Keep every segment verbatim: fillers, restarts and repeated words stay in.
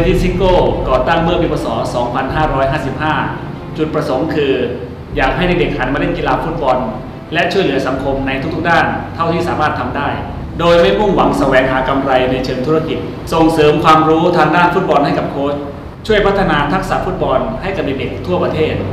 ธิซิโก้ก่อตั้งเมื่อปีพ.ศ. สองพันห้าร้อยห้าสิบห้า จุดประสงค์คืออยากให้เด็กๆหันมาเล่นกีฬาฟุตบอลและช่วยเหลือสังคมในทุกๆด้านเท่าที่สามารถทำได้โดยไม่มุ่งหวังแสวงหากำไรในเชิงธุรกิจส่งเสริมความรู้ทางด้านฟุตบอลให้กับโค้ชช่วยพัฒนาทักษะฟุตบอลให้กับเด็กๆทั่วประเทศ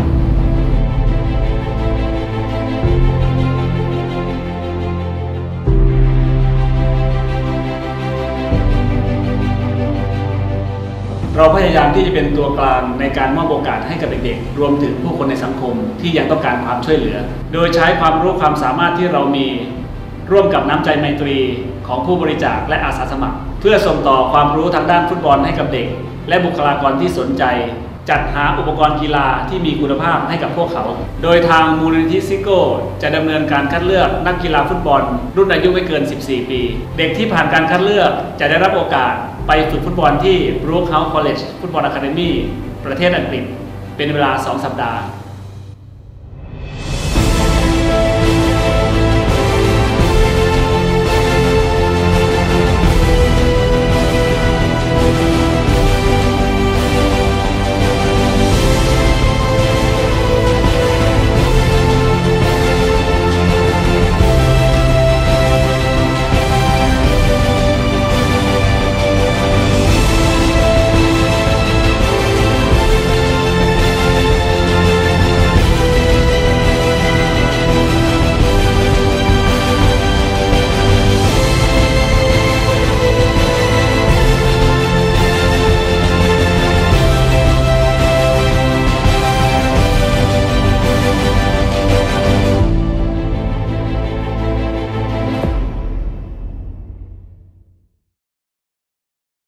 เราพยายามที่จะเป็นตัวกลางในการมอบโอกาสให้กับเด็กๆรวมถึงผู้คนในสังคมที่ยังต้องการความช่วยเหลือโดยใช้ความรู้ความสามารถที่เรามีร่วมกับน้ำใจไมตรีของผู้บริจาคและอาสาสมัครเพื่อส่งต่อความรู้ทางด้านฟุตบอลให้กับเด็กและบุคลากรที่สนใจจัดหาอุปกรณ์กีฬาที่มีคุณภาพให้กับพวกเขาโดยทางมูลนิธิซิโก้จะดำเนินการคัดเลือกนักกีฬาฟุตบอลรุ่นอายุไม่เกินสิบสี่ปีเด็กที่ผ่านการคัดเลือกจะได้รับโอกาสไปฝึกฟุตบอลที่ Brookhouse College Football Academy ประเทศอังกฤษเป็นเวลาสองสัปดาห์